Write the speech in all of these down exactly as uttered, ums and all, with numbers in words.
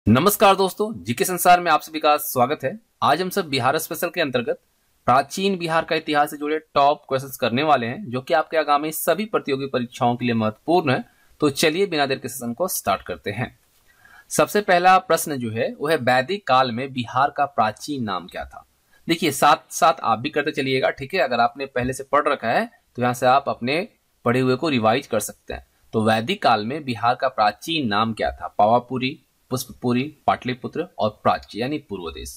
नमस्कार दोस्तों, जीके संसार में आप सभी का स्वागत है। आज हम सब बिहार स्पेशल के अंतर्गत प्राचीन बिहार का इतिहास से जुड़े टॉप क्वेश्चंस करने वाले हैं, जो कि आपके आगामी सभी प्रतियोगी परीक्षाओं के लिए महत्वपूर्ण है। तो चलिए बिना देर के सेशन को स्टार्ट करते हैं। सबसे पहला प्रश्न जो है वो है, वैदिक काल में बिहार का प्राचीन नाम क्या था। देखिए, साथ साथ आप भी करते चलिएगा, ठीक है। अगर आपने पहले से पढ़ रखा है तो यहाँ से आप अपने पढ़े हुए को रिवाइज कर सकते हैं। तो वैदिक काल में बिहार का प्राचीन नाम क्या था। पावापुरी, पुष्पपुरी, पाटलिपुत्र और प्राच्य यानी पूर्व देश।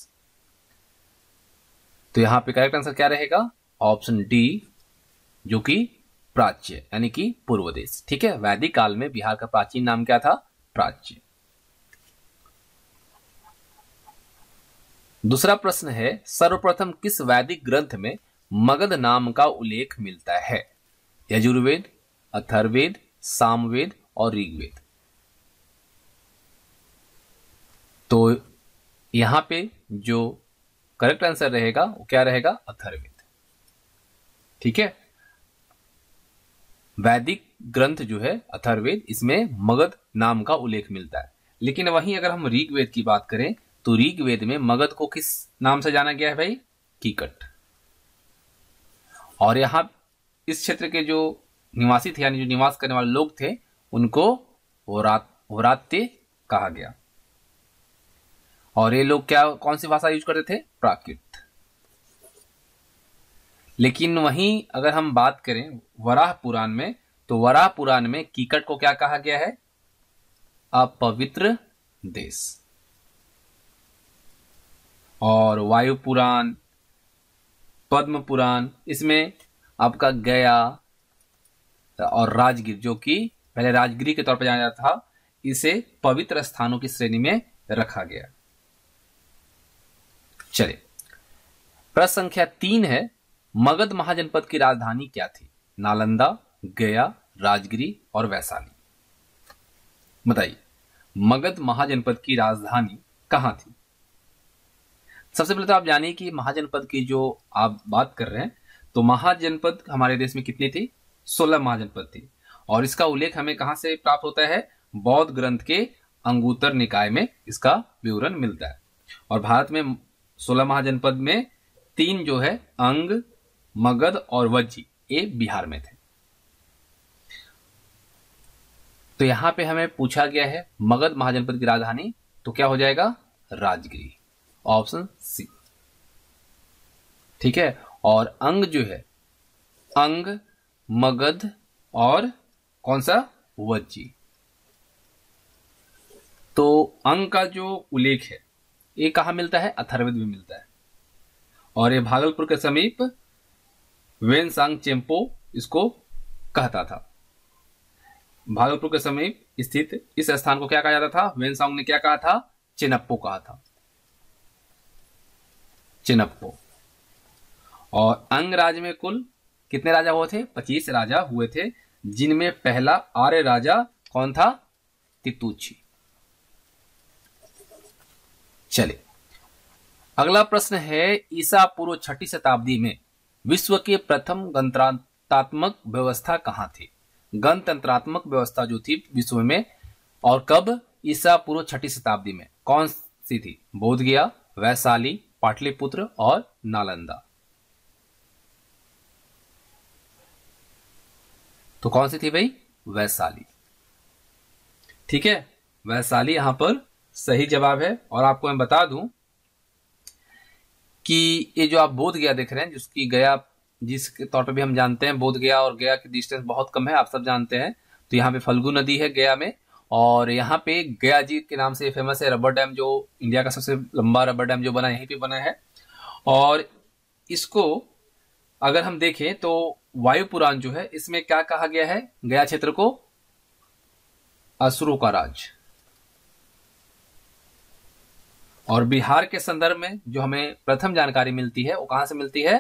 तो यहां पे करेक्ट आंसर क्या रहेगा? ऑप्शन डी, जो कि प्राच्य यानी कि पूर्व देश। ठीक है, वैदिक काल में बिहार का प्राचीन नाम क्या था? प्राच्य। दूसरा प्रश्न है, सर्वप्रथम किस वैदिक ग्रंथ में मगध नाम का उल्लेख मिलता है? यजुर्वेद, अथर्ववेद, सामवेद और ऋग्वेद। तो यहां पे जो करेक्ट आंसर रहेगा वो क्या रहेगा? अथर्ववेद। ठीक है, वैदिक ग्रंथ जो है अथर्ववेद, इसमें मगध नाम का उल्लेख मिलता है। लेकिन वहीं अगर हम ऋग्वेद की बात करें तो ऋग्वेद में मगध को किस नाम से जाना गया है भाई? कीकट। और यहां इस क्षेत्र के जो निवासी थे यानी जो निवास करने वाले लोग थे उनको होरात्य कहा गया। और ये लोग क्या कौन सी भाषा यूज करते थे? प्राकृत। लेकिन वहीं अगर हम बात करें वराह पुराण में, तो वराह पुराण में कीकट को क्या कहा गया है? अपवित्र देश। और वायु पुराण, पद्म पुराण, इसमें आपका गया और राजगीर, जो कि पहले राजगिरी के तौर पर जाना जाता था, इसे पवित्र स्थानों की श्रेणी में रखा गया। चलिए, प्रश्न संख्या तीन है, मगध महाजनपद की राजधानी क्या थी? नालंदा, गया, राजगिरी और वैशाली। बताइए, मगध महाजनपद की राजधानी कहां थी? सबसे पहले तो आप जानिए कि महाजनपद की जो आप बात कर रहे हैं, तो महाजनपद हमारे देश में कितनी थी? सोलह महाजनपद थी। और इसका उल्लेख हमें कहां से प्राप्त होता है? बौद्ध ग्रंथ के अंगुत्तर निकाय में इसका विवरण मिलता है। और भारत में सोलह महाजनपद में तीन जो है अंग, मगध और वज्जी, ये बिहार में थे। तो यहां पे हमें पूछा गया है मगध महाजनपद की राजधानी, तो क्या हो जाएगा? Rajgiri, option C. ठीक है, और अंग जो है अंग, मगध और कौन सा? वज्जी। तो अंग का जो उल्लेख है ये कहां मिलता है? अथर्ववेद में मिलता है। और ये भागलपुर के समीप वेनसांग चेम्पो इसको कहता था। भागलपुर के समीप स्थित इस स्थान को क्या कहा जाता था? वेनसांग ने क्या कहा था? चेनप्पो कहा था, चेनप्पो। और अंग राज्य में कुल कितने राजा हुए थे? पच्चीस राजा हुए थे, जिनमें पहला आर्य राजा कौन था? तितुची। चलिए, अगला प्रश्न है, ईसा पूर्व छठी शताब्दी में विश्व के प्रथम गणतंत्रात्मक व्यवस्था कहां थी? गणतंत्रात्मक व्यवस्था जो थी विश्व में, और कब? ईसा पूर्व छठी शताब्दी में। कौन सी थी? बोध गया, वैशाली, पाटलिपुत्र और नालंदा। तो कौन सी थी भाई? वैशाली। ठीक है, वैशाली यहां पर सही जवाब है। और आपको मैं बता दूं कि ये जो आप बोध गया देख रहे हैं, जिसकी गया जिसके तौर पे भी हम जानते हैं, बोध गया और गया की डिस्टेंस बहुत कम है, आप सब जानते हैं। तो यहाँ पे फल्गु नदी है गया में, और यहाँ पे गया जी के नाम से फेमस है रबर डैम, जो इंडिया का सबसे लंबा रबर डैम जो बना यहीं पे बना है। और इसको अगर हम देखें तो वायु पुराण जो है इसमें क्या कहा गया है? गया क्षेत्र को असुरों का राज। और बिहार के संदर्भ में जो हमें प्रथम जानकारी मिलती है वो कहां से मिलती है?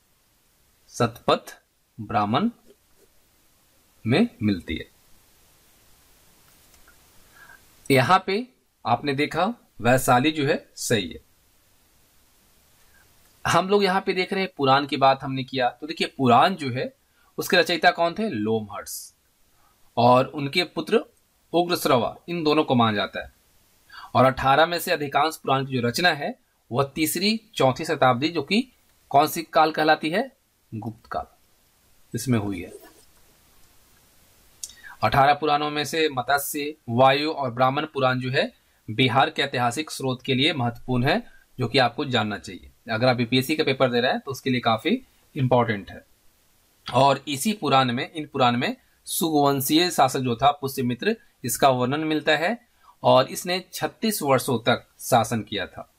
शतपथ ब्राह्मण में मिलती है। यहां पे आपने देखा वैशाली जो है सही है। हम लोग यहां पे देख रहे हैं पुराण की बात हमने किया, तो देखिए पुराण जो है उसके रचयिता कौन थे? लोमहर्ष। और उनके पुत्र उग्रश्रवा, इन दोनों को माना जाता है। और अठारह में से अधिकांश पुराण की जो रचना है वह तीसरी चौथी शताब्दी, जो कि कौन सी काल कहलाती है? गुप्त काल, इसमें हुई है। अठारह पुराणों में से मत्स्य, वायु और ब्राह्मण पुराण जो है बिहार के ऐतिहासिक स्रोत के लिए महत्वपूर्ण है, जो कि आपको जानना चाहिए। अगर आप बीपीएससी का पेपर दे रहे हैं तो उसके लिए काफी इंपॉर्टेंट है। और इसी पुराण में, इन पुराण में सुगवंशीय शासक जो था पुष्यमित्र, इसका वर्णन मिलता है और इसने छत्तीस वर्षों तक शासन किया था।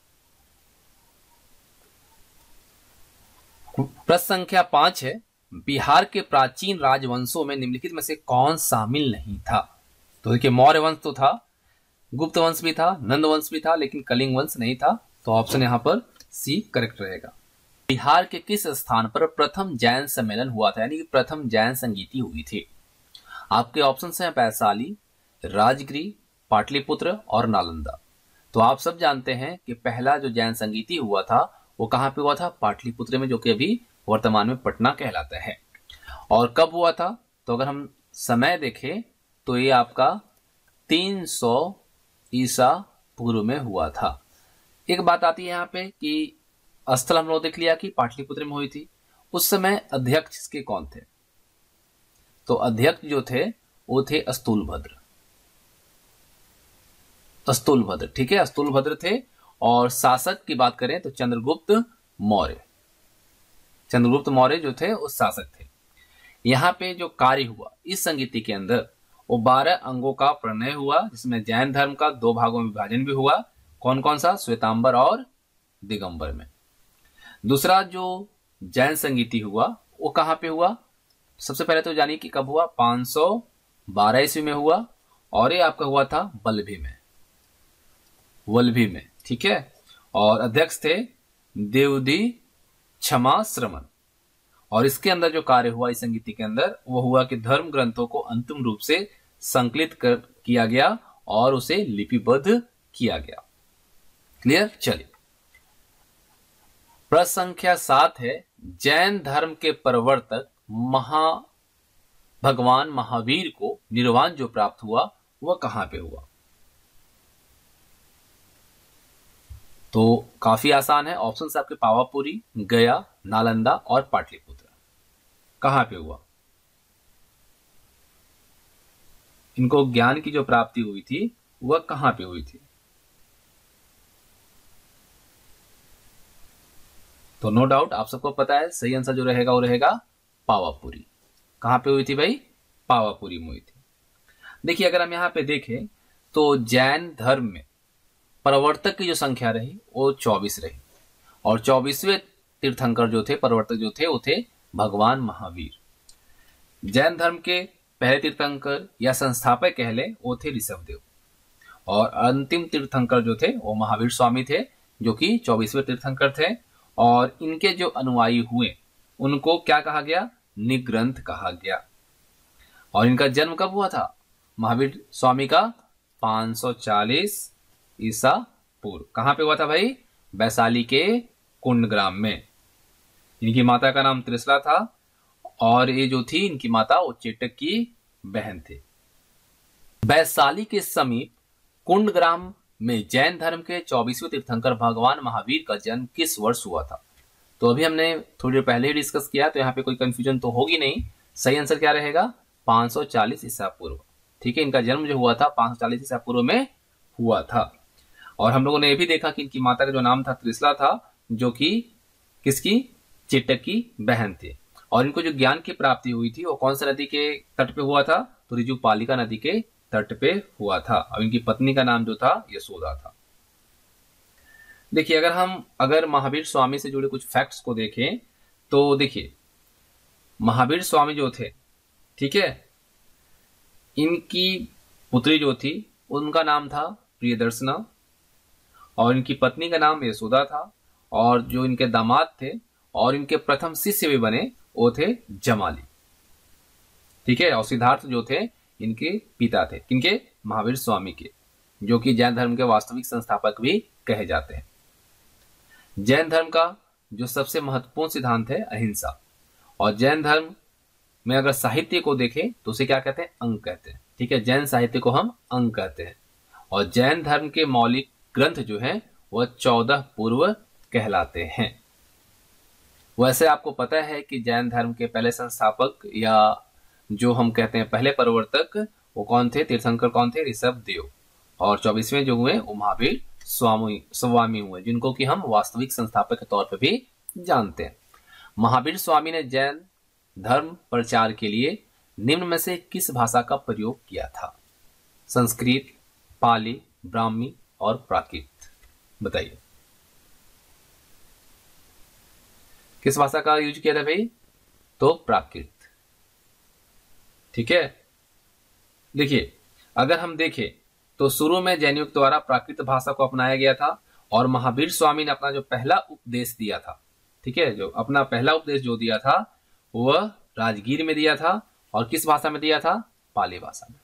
प्रश्न संख्या पांच है, बिहार के प्राचीन राजवंशों में निम्नलिखित में से कौन शामिल नहीं था? तो देखिए, मौर्य वंश तो था, गुप्त वंश भी था, नंद वंश भी था, लेकिन कलिंग वंश नहीं था। तो ऑप्शन यहां पर सी करेक्ट रहेगा। बिहार के किस स्थान पर प्रथम जैन सम्मेलन हुआ था, यानी कि प्रथम जैन संगीति हुई थी? आपके ऑप्शन हैं वैशाली, राजगिरी, पाटलिपुत्र और नालंदा। तो आप सब जानते हैं कि पहला जो जैन संगीति हुआ था वो कहां पे हुआ था? पाटलिपुत्र में, जो कि अभी वर्तमान में पटना कहलाता है। और कब हुआ था? तो अगर हम समय देखें तो ये आपका तीन सौ ईसा पूर्व में हुआ था। एक बात आती है यहाँ पे कि स्थल हम लोग देख लिया कि पाटलिपुत्र में हुई थी। उस समय अध्यक्ष इसके कौन थे? तो अध्यक्ष जो थे वो थे अस्तुलभद्र, अस्तुलभद्र, ठीक है, अस्तुलभद्र थे। और शासक की बात करें तो चंद्रगुप्त मौर्य, चंद्रगुप्त मौर्य जो थे वो शासक थे। यहाँ पे जो कार्य हुआ इस संगीति के अंदर, वो बारह अंगों का प्रणय हुआ, जिसमें जैन धर्म का दो भागों में विभाजन भी हुआ। कौन कौन सा? श्वेतांबर और दिगंबर में। दूसरा जो जैन संगीति हुआ वो कहां पे हुआ? सबसे पहले तो जानिए कि कब हुआ? पांच सौ बारह ईस्वी में हुआ, और ये आपका हुआ था वल्लभी में, वल्लभी में, ठीक है। और अध्यक्ष थे देवदी क्षमा श्रमण। और इसके अंदर जो कार्य हुआ इस संगीति के अंदर, वो हुआ कि धर्म ग्रंथों को अंतिम रूप से संकलित कर किया गया और उसे लिपिबद्ध किया गया। क्लियर? चलिए, प्रश्न संख्या सात है, जैन धर्म के प्रवर्तक महा भगवान महावीर को निर्वाण जो प्राप्त हुआ वह कहां पे हुआ? तो काफी आसान है, ऑप्शन आपके पावापुरी, गया, नालंदा और पाटलिपुत्र। कहां पे हुआ? इनको ज्ञान की जो प्राप्ति हुई थी वह कहां पे हुई थी? तो नो डाउट आप सबको पता है, सही आंसर जो रहेगा वो रहेगा पावापुरी। कहां पे हुई थी भाई? पावापुरी में हुई थी। देखिए, अगर हम यहां पे देखें तो जैन धर्म में प्रवर्तक की जो संख्या रही वो चौबीस रही, और चौबीसवें तीर्थंकर जो थे, प्रवर्तक जो थे, वो थे भगवान महावीर। जैन धर्म के पहले तीर्थंकर या संस्थापक कह ले वो थे ऋषभदेव, और अंतिम तीर्थंकर जो थे वो महावीर स्वामी थे, जो कि चौबीसवें तीर्थंकर थे। और इनके जो अनुयायी हुए उनको क्या कहा गया? निग्रंथ कहा गया। और इनका जन्म कब हुआ था? महावीर स्वामी का पांच सौ चालीस ईसा पूर्व। कहां पे हुआ था भाई? वैशाली के कुंडग्राम में। इनकी माता का नाम त्रिशला था, और ये जो थी इनकी माता वो चेटक की बहन थी। वैशाली के समीप कुंडग्राम में जैन धर्म के चौबीसवें तीर्थंकर भगवान महावीर का जन्म किस वर्ष हुआ था? तो अभी हमने थोड़ी देर पहले ही डिस्कस किया, तो यहाँ पे कोई कंफ्यूजन तो होगी नहीं। सही आंसर क्या रहेगा? पांच सौ चालीस ईसा पूर्व, ठीक है। इनका जन्म जो हुआ था पांच सौ चालीस ईसा पूर्व में हुआ था। और हम लोगों ने ये भी देखा कि इनकी माता का जो नाम था त्रिशला था, जो कि किसकी? चेटक की बहन थी। और इनको जो ज्ञान की प्राप्ति हुई थी वो कौन सा नदी के तट पे हुआ था? तो ऋजुपालिका नदी के तट पे हुआ था। और इनकी पत्नी का नाम जो था यशोदा था। देखिए, अगर हम अगर महावीर स्वामी से जुड़े कुछ फैक्ट्स को देखें तो देखिए, महावीर स्वामी जो थे, ठीक है, इनकी पुत्री जो थी उनका नाम था प्रियदर्शना, और इनकी पत्नी का नाम यशोदा था। और जो इनके दामाद थे और इनके प्रथम शिष्य भी बने वो थे जमाली, ठीक है। और सिद्धार्थ जो थे इनके पिता थे, किनके? महावीर स्वामी के, जो कि जैन धर्म के वास्तविक संस्थापक भी कहे जाते हैं। जैन धर्म का जो सबसे महत्वपूर्ण सिद्धांत है अहिंसा। और जैन धर्म में अगर साहित्य को देखें तो उसे क्या कहते हैं? अंग कहते हैं, ठीक है। जैन साहित्य को हम अंग कहते हैं। और जैन धर्म के मौलिक ग्रंथ जो हैं वह चौदह पूर्व कहलाते हैं। वैसे आपको पता है कि जैन धर्म के पहले संस्थापक या जो हम कहते हैं पहले प्रवर्तक वो कौन थे, तीर्थंकर कौन थे, ऋषभ देव। और चौबीसवें जो हुए वो महावीर स्वामी स्वामी हुए, जिनको कि हम वास्तविक संस्थापक के तौर पर भी जानते हैं। महावीर स्वामी ने जैन धर्म प्रचार के लिए निम्न में से किस भाषा का प्रयोग किया था? संस्कृत, पाली, ब्राह्मी और प्राकृत। बताइए किस भाषा का यूज किया था भाई? तो प्राकृत। ठीक है, देखिए अगर हम देखें तो शुरू में जैनियों द्वारा प्राकृत भाषा को अपनाया गया था और महावीर स्वामी ने अपना जो पहला उपदेश दिया था, ठीक है, जो अपना पहला उपदेश जो दिया था वह राजगीर में दिया था। और किस भाषा में दिया था? पाली भाषा में।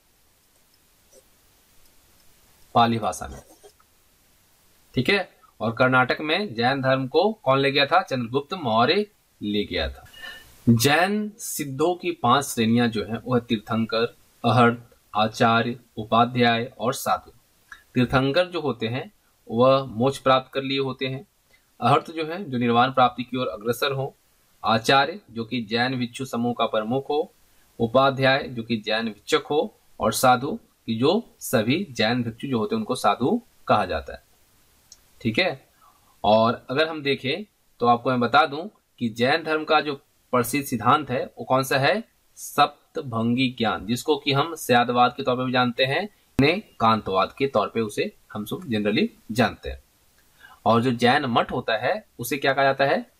पाली भाषा में, ठीक है। और कर्नाटक में जैन धर्म को कौन ले गया था? चंद्रगुप्त मौर्य ले गया था। जैन सिद्धों की पांच श्रेणियां जो है वह तीर्थंकर, अहर्त, आचार्य, उपाध्याय और साधु। तीर्थंकर जो होते हैं वह मोक्ष प्राप्त कर लिए होते हैं। अहर्त जो है जो निर्वाण प्राप्ति की ओर अग्रसर हो। आचार्य जो कि जैन भिक्षु समूह का प्रमुख हो। उपाध्याय जो कि जैन भिक्षक हो। और साधु कि जो सभी जैन भिक्षु जो होते हैं उनको साधु कहा जाता है। ठीक है, और अगर हम देखें तो आपको मैं बता दूं कि जैन धर्म का जो प्रसिद्ध सिद्धांत है वो कौन सा है? सप्तभंगी ज्ञान, जिसको कि हम स्यादवाद के तौर पे भी जानते हैं, ने कांतवाद के तौर पे उसे हम सब जनरली जानते हैं। और जो जैन मठ होता है उसे क्या कहा जाता है?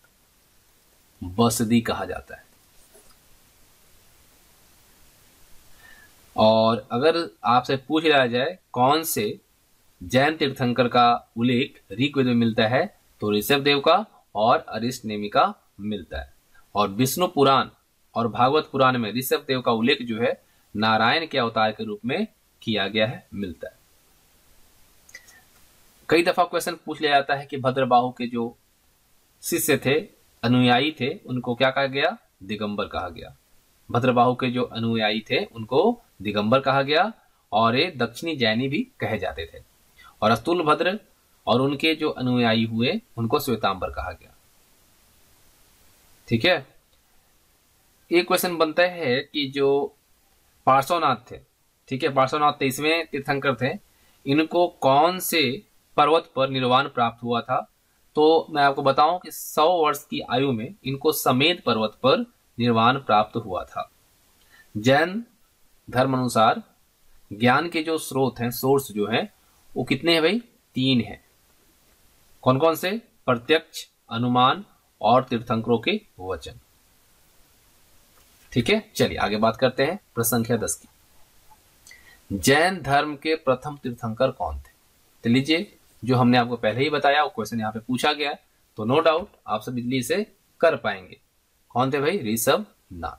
बसदी कहा जाता है। और अगर आपसे पूछ लिया जाए कौन से जैन तीर्थंकर का उल्लेख ऋग्वेद में मिलता है तो ऋषभदेव का और अरिष्टनेमि का मिलता है। और विष्णु पुराण और भागवत पुराण में ऋषभदेव का उल्लेख जो है नारायण के अवतार के रूप में किया गया है, मिलता है। कई दफा क्वेश्चन पूछ लिया जाता है कि भद्रबाहु के जो शिष्य थे, अनुयायी थे, उनको क्या कहा गया? दिगंबर कहा गया। भद्रबाहु के जो अनुयायी थे उनको दिगंबर कहा गया और ये दक्षिणी जैनी भी कहे जाते थे। और अस्तुल भद्र और उनके जो अनुयायी हुए उनको श्वेतांबर कहा गया। ठीक है, एक क्वेश्चन बनता है कि जो पार्श्वनाथ थे, ठीक है, पार्श्वनाथ तेईसवें तीर्थंकर थे, इनको कौन से पर्वत पर निर्वाण प्राप्त हुआ था? तो मैं आपको बताऊं कि सौ वर्ष की आयु में इनको समेत पर्वत पर निर्वाण प्राप्त हुआ था। जैन धर्म अनुसार ज्ञान के जो स्रोत हैं, सोर्स जो हैं, वो कितने हैं भाई? तीन हैं। कौन कौन से? प्रत्यक्ष, अनुमान और तीर्थंकरों के वचन। ठीक है, चलिए आगे बात करते हैं प्रश्न संख्या दस की। जैन धर्म के प्रथम तीर्थंकर कौन थे? तो लीजिए, जो हमने आपको पहले ही बताया वो क्वेश्चन यहाँ पे पूछा गया, तो नो डाउट आप सब इजली इसे कर पाएंगे। कौन थे भाई? ऋषभनाथ।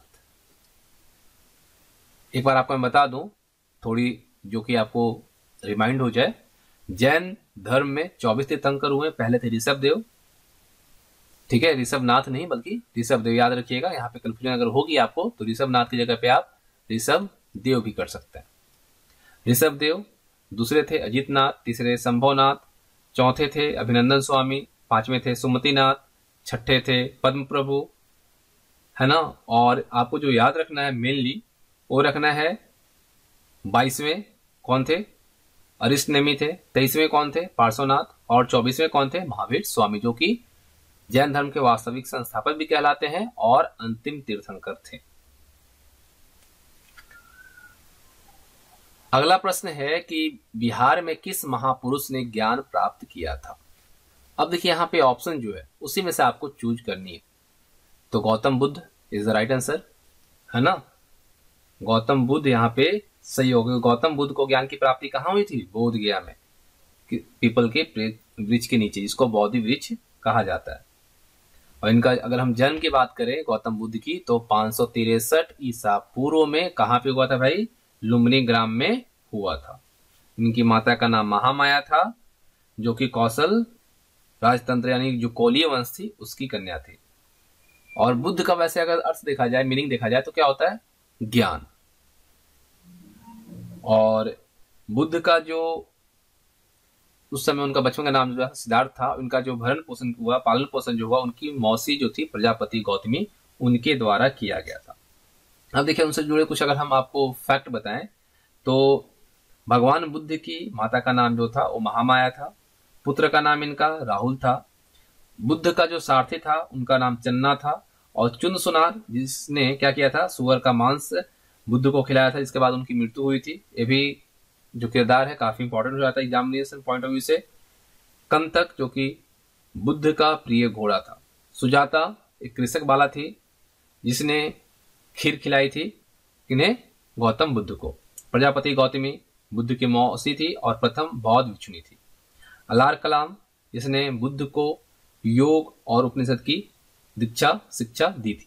एक बार आपको मैं बता दूं थोड़ी, जो कि आपको रिमाइंड हो जाए। जैन धर्म में चौबीस तीर्थंकर हुए। पहले थे ऋषभदेव, ठीक है, ऋषभनाथ नहीं बल्कि ऋषभदेव, याद रखिएगा। यहाँ पे कंफ्यूजन अगर होगी आपको तो ऋषभनाथ की जगह पे आप ऋषभदेव भी कर सकते हैं। ऋषभदेव। दूसरे थे अजितनाथ, तीसरे संभवनाथ, चौथे थे अभिनंदन स्वामी, पांचवें थे सुमतिनाथ, छठे थे पद्म प्रभु, है ना। और आपको जो याद रखना है मेनली वो रखना है बाईसवें कौन थे? अरिष्टनेमि थे। तेईसवें कौन थे? पार्श्वनाथ। और चौबीसवें कौन थे? महावीर स्वामी, जो कि जैन धर्म के वास्तविक संस्थापक भी कहलाते हैं और अंतिम तीर्थंकर थे। अगला प्रश्न है कि बिहार में किस महापुरुष ने ज्ञान प्राप्त किया था? अब देखिए यहाँ पे ऑप्शन जो है उसी में से आपको चूज करनी है। तो Gautam Buddha is the right answer, है ना। गौतम बुद्ध यहाँ पे सही हो गए। गौतम बुद्ध को ज्ञान की प्राप्ति कहाँ हुई थी? बोध गया में, पीपल के वृक्ष के नीचे, जिसको बोधि वृक्ष कहा जाता है। और इनका अगर हम जन्म की बात करें गौतम बुद्ध की, तो पांच सौ तिरसठ ईसा पूर्व में कहाँ पे हुआ था भाई? लुम्बिनी ग्राम में हुआ था। इनकी माता का नाम महामाया था, जो कि कौशल राजतंत्र यानी जो कोलीय वंश थी उसकी कन्या थी। और बुद्ध का वैसे अगर अर्थ देखा जाए, मीनिंग देखा जाए, तो क्या होता है? ज्ञान। और बुद्ध का जो उस समय उनका बचपन का नाम जो है सिद्धार्थ था, उनका जो भरण पोषण हुआ, पालन पोषण जो हुआ, उनकी मौसी जो थी प्रजापति गौतमी, उनके द्वारा किया गया था। अब देखिए उनसे जुड़े कुछ अगर हम आपको फैक्ट बताएं तो भगवान बुद्ध की माता का नाम जो था वो महामाया था, पुत्र का नाम इनका राहुल था, बुद्ध का जो सारथी था उनका नाम चन्ना था, और चुन सुनार जिसने क्या किया था, सुअर का मांस बुद्ध को खिलाया था, जिसके बाद उनकी मृत्यु हुई थी। ये भी जो किरदार है काफी इंपॉर्टेंट हो जाता है एग्जामिनेशन पॉइंट ऑफ व्यू से। कंतक जो कि बुद्ध का प्रिय घोड़ा था, सुजाता एक कृषक बाला थी जिसने खीर खिलाई थी किन्हें, गौतम बुद्ध को, प्रजापति गौतमी बुद्ध की मौसी थी और प्रथम बौद्ध भिक्षुणी थी, अलार कलाम जिसने बुद्ध को योग और उपनिषद की दीक्षा शिक्षा दी थी,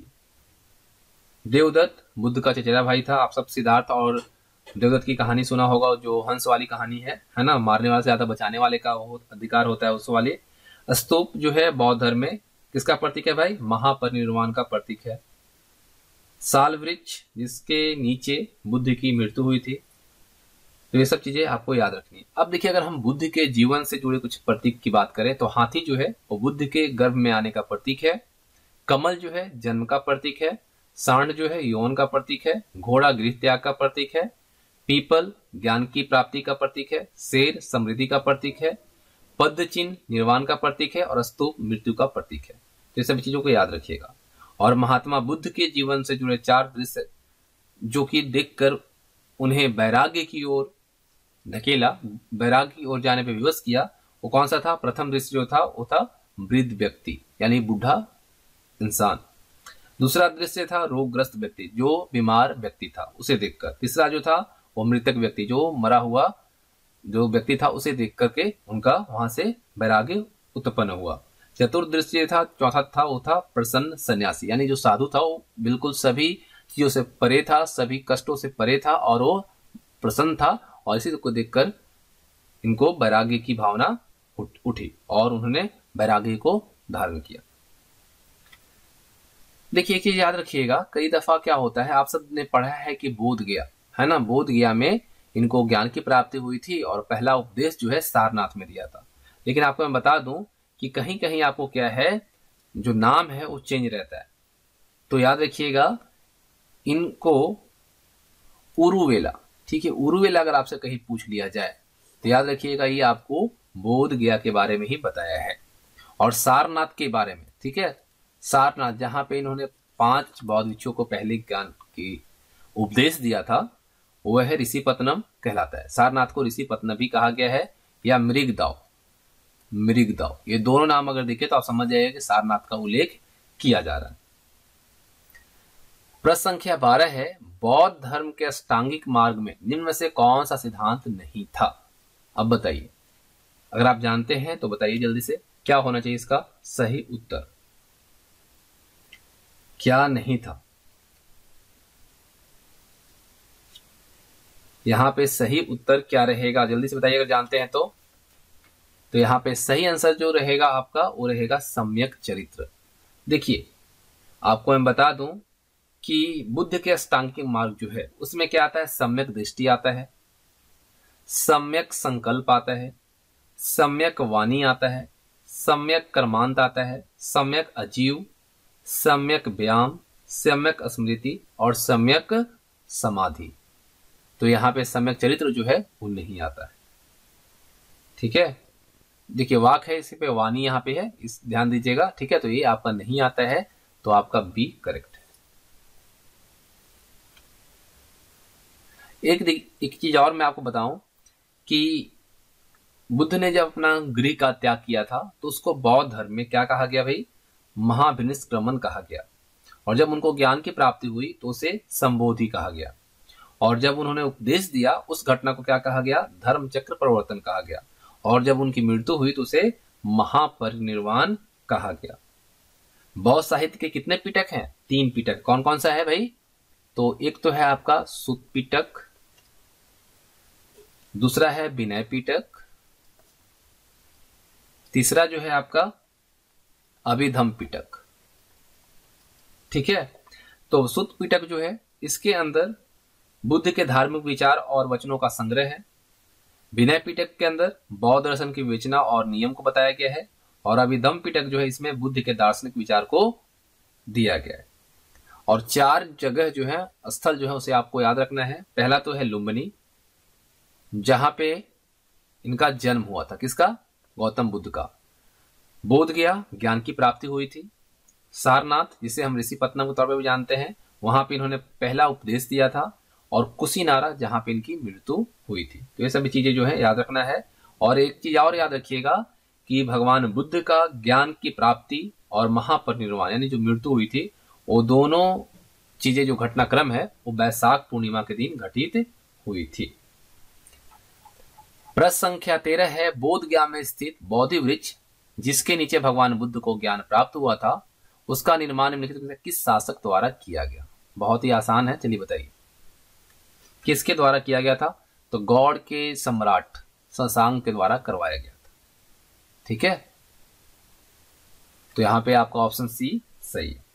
देवदत्त बुद्ध का चचेरा भाई था। आप सब सिद्धार्थ और देवदत्त की कहानी सुना होगा, जो हंस वाली कहानी है है ना, मारने वाले से ज्यादा बचाने वाले का अधिकार होता है उस वाले। स्तूप जो है बौद्ध धर्म में किसका प्रतीक है भाई, महापरिनिर्वाण का प्रतीक है। साल वृक्ष जिसके नीचे बुद्ध की मृत्यु हुई थी। तो ये सब चीजें आपको याद रखनी है। अब देखिए अगर हम बुद्ध के जीवन से जुड़े कुछ प्रतीक की बात करें तो हाथी जो है वो बुद्ध के गर्भ में आने का प्रतीक है, कमल जो है जन्म का प्रतीक है, सांड जो है यौन का प्रतीक है, घोड़ा गृह त्याग का प्रतीक है, पीपल ज्ञान की प्राप्ति का प्रतीक है, शेर समृद्धि का प्रतीक है, पद्म चिन्ह निर्वाण का प्रतीक है, और स्तूप मृत्यु का प्रतीक है। तो ये सभी चीजों को याद रखिएगा। और महात्मा बुद्ध के जीवन से जुड़े चार दृश्य जो कि देखकर उन्हें वैराग्य की ओर धकेला, वैराग्य की ओर जाने पर विवश किया, वो कौन सा था। प्रथम दृश्य जो था वो था वृद्ध व्यक्ति यानी बूढ़ा इंसान। दूसरा दृश्य था रोगग्रस्त व्यक्ति, जो बीमार व्यक्ति था उसे देखकर। तीसरा जो था वो मृतक व्यक्ति, जो मरा हुआ जो व्यक्ति था उसे देख करके उनका वहां से वैराग्य उत्पन्न हुआ। चतुर्थ दृश्य था, चौथा था वो था प्रसन्न सन्यासी, यानी जो साधु था वो बिल्कुल सभी चीजों से परे था, सभी कष्टों से परे था और वो प्रसन्न था, और इसी को देखकर इनको वैराग्य की भावना उठी और उन्होंने वैराग्य को धारण किया। देखिए एक चीज याद रखिएगा, कई दफा क्या होता है, आप सब ने पढ़ा है कि बोध गया है ना, बोध गया में इनको ज्ञान की प्राप्ति हुई थी और पहला उपदेश जो है सारनाथ में दिया था। लेकिन आपको मैं बता दूं कि कहीं कहीं आपको क्या है जो नाम है वो चेंज रहता है। तो याद रखिएगा इनको उरुवेला, ठीक है, उरुवेला अगर आपसे कहीं पूछ लिया जाए तो याद रखिएगा ये आपको बोध गया के बारे में ही बताया है। और सारनाथ के बारे में, ठीक है, सारनाथ जहां पे इन्होंने पांच बौद्ध भिक्षुओं को पहले ज्ञान की उपदेश दिया था वह है ऋषिपत्नम कहलाता है। सारनाथ को ऋषिपत्नम भी कहा गया है या मृगदाव, मृगदाव, ये दोनों नाम अगर देखे तो आप समझ जाइए कि सारनाथ का उल्लेख किया जा रहा है। प्रश्न संख्या बारह है, बौद्ध धर्म के अष्टांगिक मार्ग में निम्न में से कौन सा सिद्धांत नहीं था। अब बताइए, अगर आप जानते हैं तो बताइए जल्दी से, क्या होना चाहिए इसका सही उत्तर, क्या नहीं था। यहां पे सही उत्तर क्या रहेगा, जल्दी से बताइए अगर जानते हैं तो। तो यहां पे सही आंसर जो रहेगा आपका वो रहेगा सम्यक चरित्र। देखिए आपको मैं बता दूं कि बुद्ध के अष्टांगिक मार्ग जो है उसमें क्या आता है, सम्यक दृष्टि आता है, सम्यक संकल्प आता है, सम्यक वाणी आता है, सम्यक कर्मांत आता है, सम्यक अजीव, सम्यक व्यायाम, सम्यक स्मृति और सम्यक समाधि। तो यहां पे सम्यक चरित्र जो है वो नहीं आता है, ठीक है। देखिए वाक है, इसी पे वाणी यहाँ पे है, इस ध्यान दीजिएगा, ठीक है। तो ये आपका नहीं आता है, तो आपका बी करेक्ट है। एक एक चीज और मैं आपको बताऊं कि बुद्ध ने जब अपना गृह का त्याग किया था तो उसको बौद्ध धर्म में क्या कहा गया भाई, महाभिनिष्क्रमण कहा गया। और जब उनको ज्ञान की प्राप्ति हुई तो उसे संबोधि कहा गया। और जब उन्होंने उपदेश दिया उस घटना को क्या कहा गया, धर्म चक्र प्रवर्तन कहा गया। और जब उनकी मृत्यु हुई तो उसे महापरिनिर्वाण कहा गया। बौद्ध साहित्य के कितने पिटक हैं, तीन पिटक। कौन कौन सा है भाई, तो एक तो है आपका सुत पिटक, दूसरा है विनय पिटक, तीसरा जो है आपका अभिधम पिटक, ठीक है। तो सुत पिटक जो है इसके अंदर बुद्ध के धार्मिक विचार और वचनों का संग्रह है। विनय पिटक के अंदर बौद्ध दर्शन की विवेचना और नियम को बताया गया है, और अभिधम्म पिटक जो है इसमें बुद्ध के दार्शनिक विचार को दिया गया है। और चार जगह जो है स्थल जो है उसे आपको याद रखना है। पहला तो है लुम्बिनी, जहां पे इनका जन्म हुआ था, किसका? गौतम बुद्ध का। बोध गया, ज्ञान की प्राप्ति हुई थी। सारनाथ, जिसे हम ऋषिपत्तनम के तौर पर भी जानते हैं, वहां पे इन्होंने पहला उपदेश दिया था। और कुशीनारा, जहां पे इनकी मृत्यु हुई थी। तो ये सभी चीजें जो है याद रखना है। और एक चीज और याद रखिएगा कि भगवान बुद्ध का ज्ञान की प्राप्ति और महापरिनिर्वाण यानी जो मृत्यु हुई थी, वो दोनों चीजें जो घटनाक्रम है वो वैशाख पूर्णिमा के दिन घटित हुई थी। प्रश्न संख्या तेरह है, बोध गया में स्थित बोधि वृक्ष जिसके नीचे भगवान बुद्ध को ज्ञान प्राप्त हुआ था, उसका निर्माण निम्नलिखित में से किस शासक द्वारा किया गया? बहुत ही आसान है, चलिए बताइए किसके द्वारा किया गया था? तो गौड़ के सम्राट शशांक के द्वारा करवाया गया था। ठीक है, तो यहां पे आपका ऑप्शन सी सही है।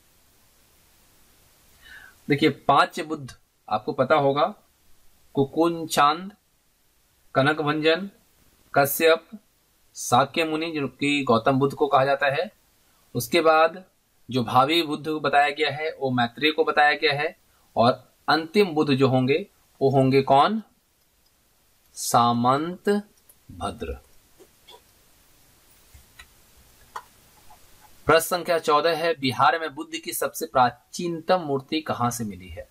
देखिए, पांच बुद्ध आपको पता होगा, कुकुन चांद, कनक भंजन, कश्यप, साक्य मुनि जो कि गौतम बुद्ध को कहा जाता है। उसके बाद जो भावी बुद्ध को बताया गया है वो मैत्रेय को बताया गया है। और अंतिम बुद्ध जो होंगे वो होंगे कौन? सामंत भद्र। प्रश्न संख्या चौदह है, बिहार में बुद्ध की सबसे प्राचीनतम मूर्ति कहां से मिली है?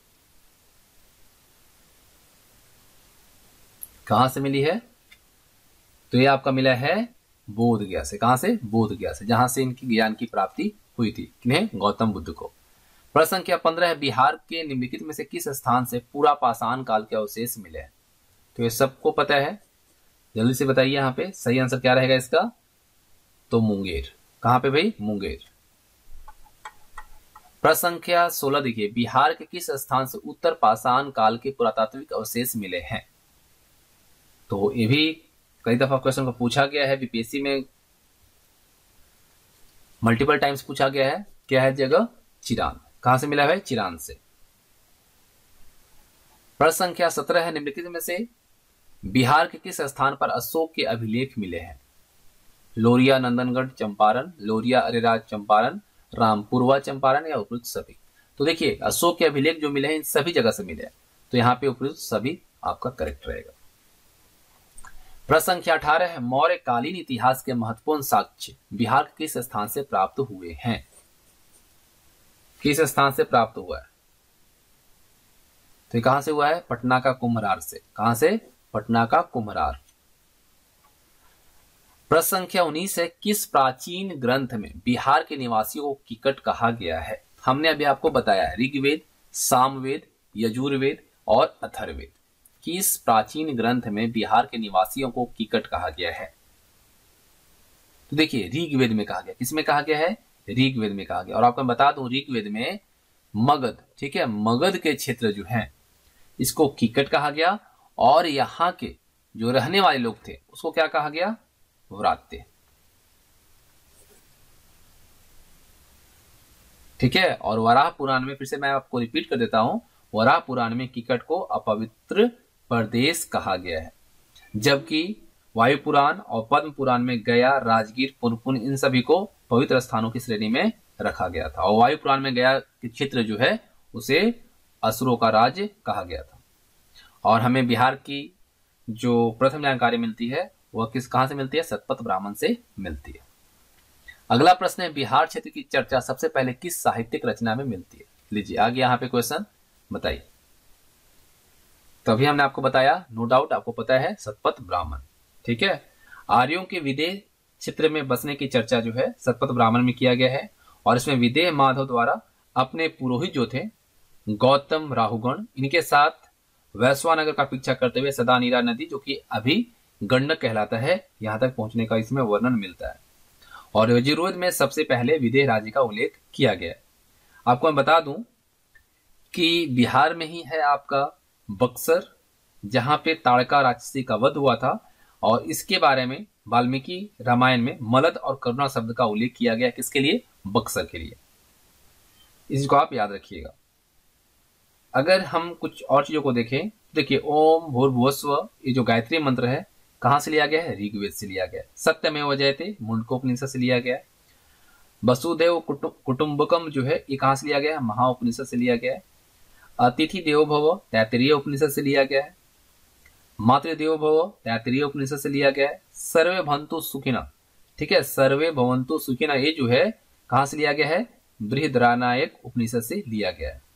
कहां से मिली है? तो ये आपका मिला है बोध गया से। कहां से? बोध गया से, जहां से इनकी ज्ञान की प्राप्ति हुई थी। किन्हें? गौतम बुद्ध को। प्रश्न संख्या पंद्रह है, बिहार के निम्नलिखित में से किस स्थान से पूरा पाषाण काल के अवशेष मिले हैं? तो ये सबको पता है, जल्दी से बताइए। यहाँ पे सही आंसर क्या रहेगा इसका? तो मुंगेर। कहां पे भाई? मुंगेर। प्रश्न संख्या सोलह देखिए, बिहार के किस स्थान से उत्तर पाषाण काल के पुरातात्विक अवशेष मिले हैं? तो ये भी कई दफा क्वेश्चन को पूछा गया है, बीपीएससी में मल्टीपल टाइम्स पूछा गया है। क्या है जगह? चिरान। कहां से मिला है? चिरान से। प्रश्न संख्या सत्रह है, निम्नलिखित में से बिहार के किस स्थान पर अशोक के अभिलेख मिले हैं? लोरिया नंदनगढ़ चंपारण, लोरिया अरेराज चंपारण, रामपुरवा चंपारण या उपयुक्त सभी? तो देखिए, अशोक के अभिलेख जो मिले हैं इन सभी जगह से मिले हैं, तो यहाँ पे उपयुक्त सभी आपका करेक्ट रहेगा। प्रश्न संख्या अठारह है, मौर्य कालीन इतिहास के महत्वपूर्ण साक्ष्य बिहार के किस स्थान से प्राप्त हुए हैं? किस स्थान से प्राप्त हुआ है? तो ये कहां से हुआ है? पटना का कुम्हरार से। कहां से? पटना का कुम्हरार। प्रश्न संख्या उन्नीस है, किस प्राचीन ग्रंथ में बिहार के निवासियों को किकट कहा गया है? हमने अभी आपको बताया है, ऋग्वेद, सामवेद, यजुर्वेद और अथर्ववेद। किस प्राचीन ग्रंथ में बिहार के निवासियों को किकट कहा गया है? तो देखिए, ऋग्वेद में कहा गया। किसमें कहा गया है? ऋग्वेद में कहा गया। और आपको बता दूं, ऋग्वेद में मगध, ठीक है, मगध के क्षेत्र जो है इसको किकट कहा गया। और यहाँ के जो रहने वाले लोग थे उसको क्या कहा गया? व्रात्य। ठीक है। और वराह पुराण में, फिर से मैं आपको रिपीट कर देता हूं, वराह पुराण में किकट को अपवित्र प्रदेश कहा गया है, जबकि वायु पुराण और पद्म पुराण में गया, राजगीर, पुनपुन इन सभी को पवित्र स्थानों की श्रेणी में रखा गया था। और वायु पुराण में गया के क्षेत्र जो है उसे असुरों का राज्य कहा गया था। और हमें बिहार की जो प्रथम जानकारी मिलती है वह किस कहां से मिलती है? सतपथ ब्राह्मण से मिलती है। अगला प्रश्न है, बिहार क्षेत्र की चर्चा सबसे पहले किस साहित्यिक रचना में मिलती है? लीजिए आगे यहाँ पे क्वेश्चन बताइए। तो अभी हमने आपको बताया, नो डाउट आपको पता है, सतपथ ब्राह्मण। ठीक है। आर्यों के विदेह क्षेत्र में बसने की चर्चा जो है सतपथ ब्राह्मण में किया गया है। और इसमें विदेह माधव द्वारा अपने पुरोहित जो थे गौतम राहुगण, इनके साथ वैश्वानगर का पीछा करते हुए सदा नीरा नदी, जो कि अभी गंडक कहलाता है, यहां तक पहुंचने का इसमें वर्णन मिलता है। और यजुर्वेद में सबसे पहले विदेह राज्य का उल्लेख किया गया है। आपको मैं बता दूं कि बिहार में ही है आपका बक्सर, जहां पे ताड़का राक्षसी का वध हुआ था। और इसके बारे में वाल्मीकि रामायण में मलद और करुणा शब्द का उल्लेख किया गया। किसके लिए? बक्सर के लिए। इसको आप याद रखिएगा। अगर हम कुछ और चीजों को देखें देखिए ओम भूर्भुवस्व ये जो गायत्री मंत्र है कहां से लिया गया है? ऋग्वेद से लिया गया है। सत्यमेव जयते मुंडकोपनिषद से लिया गया है। वसुदेव कुटुंबकम जो है ये कहां से लिया गया है? महाउपनिषद से लिया गया है। अतिथि देवो भव तैत्तिरीय उपनिषद से लिया गया है। मातृदेवो भव तैत्तिरीय उपनिषद से लिया गया है। सर्वे भवन्तु सुखिनः, ठीक है, सर्वे भवन्तु सुखिनः ये जो है कहां से लिया गया है? बृहदारण्यक उपनिषद से लिया गया है।